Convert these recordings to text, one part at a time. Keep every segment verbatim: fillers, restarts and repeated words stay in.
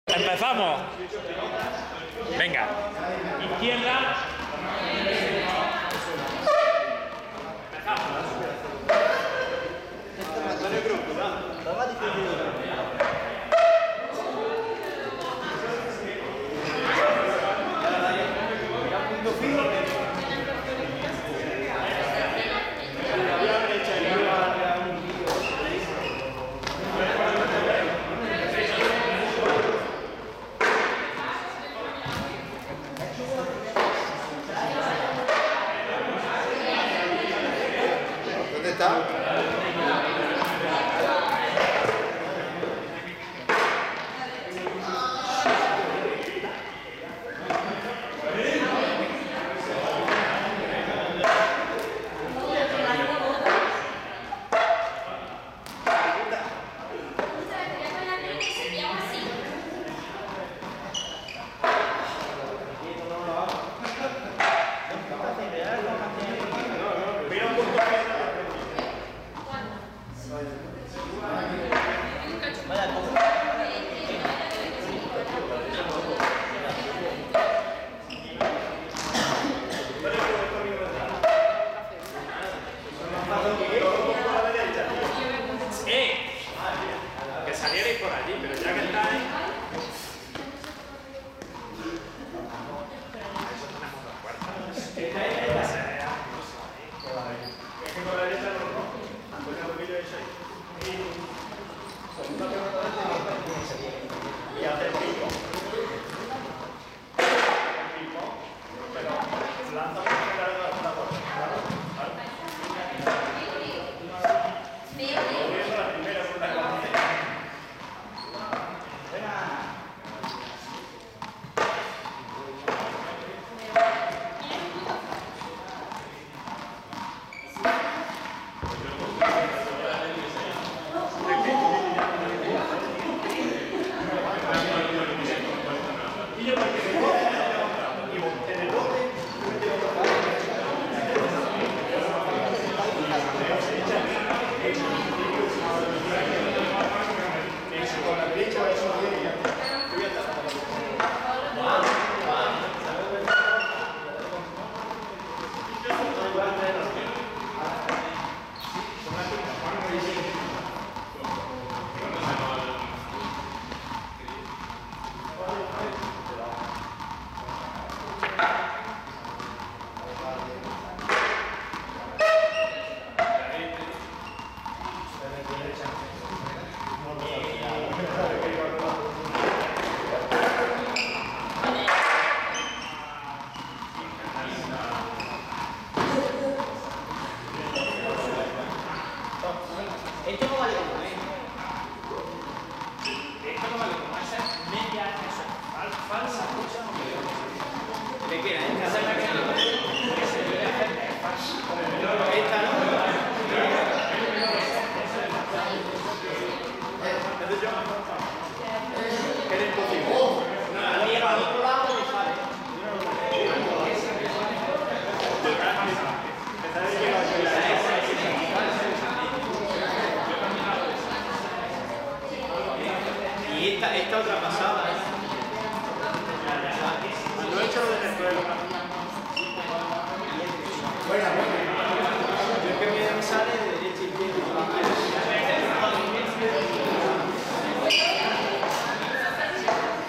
Empezamos. Venga. Izquierda. ¿Dónde está? Que salierais por allí, pero ya que estáis... Eso tenemos dos puertas. Es que por la derecha no, pues lo que yo he hecho ahí. Y hacer pico. Pico, pero lanza por la puerta. Esto no vale como es. Esto no vale como esa es media, eso es falsa, cosa no me ¿De qué era? ¿Esta es la que no? falsa. Esta no. Era imposible. La mía va al otro lado y sale. Y esta, esta otra pasada, ¿eh? No he hecho lo de después. Bueno, bueno. Yo creo que me sale de derecha a izquierda.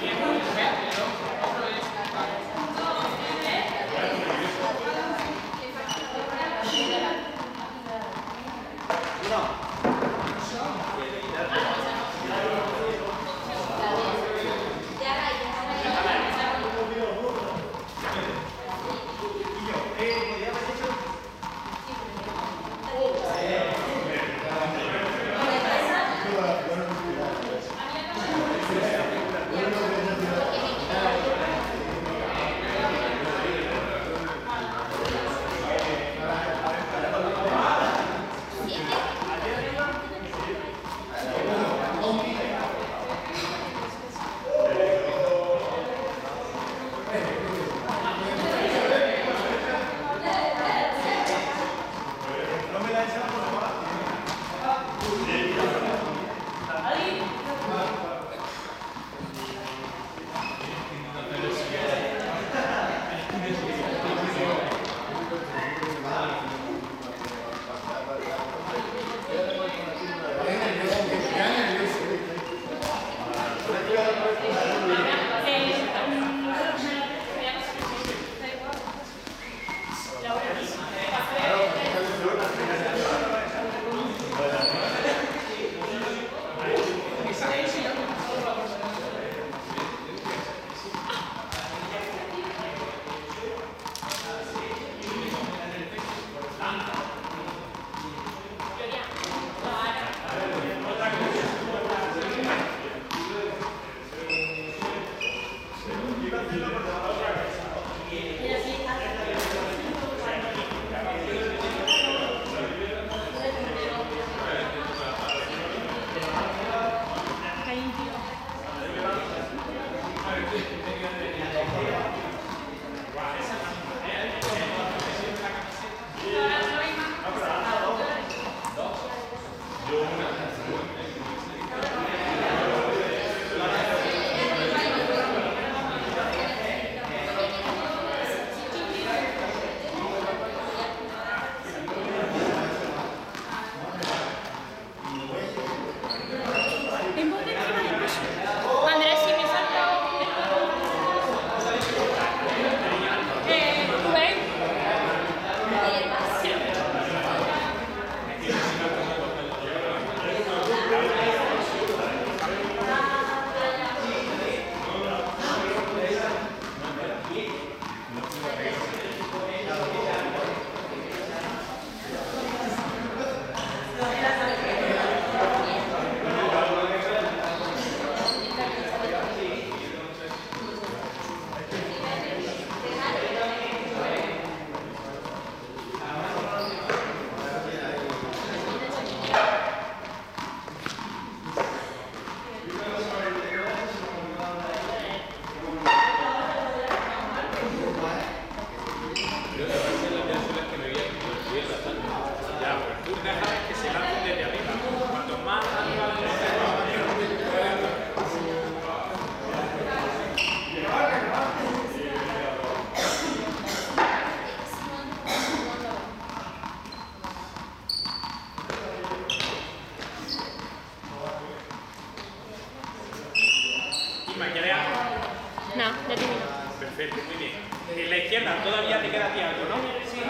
Andrea. No, ya termino. Perfecto, muy bien. En la izquierda todavía te queda a ti algo, ¿no? Sí.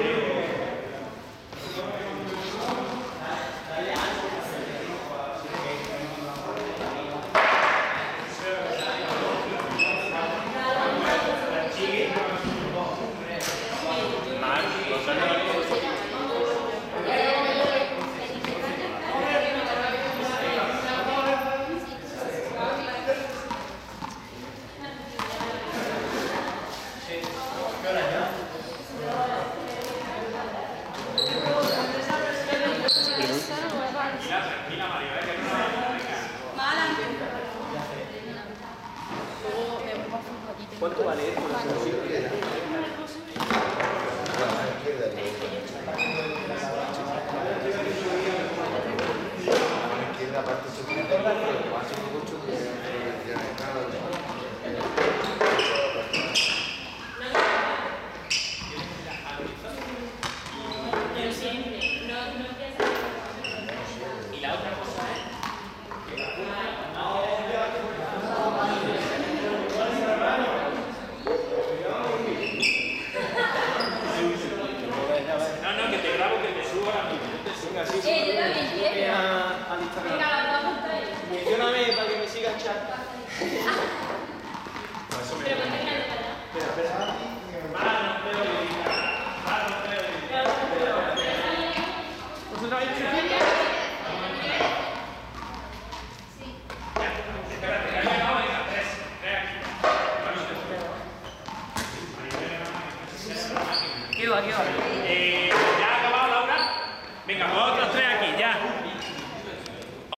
¿Cuánto vale esto? La izquierda aparte se tiene que hacer mucho que ya Y la otra cosa es no, no, que te grabo, que te subo ahora mismo. Eh, yo también, ¿sí? a, al Instagram. Venga, las dos juntas ahí. Mencióname para que me siga el chat. Pero cuando quieras de verdad. Espera, espera. ¿Vosotros habéis hecho bien? ¿Qué va, qué va?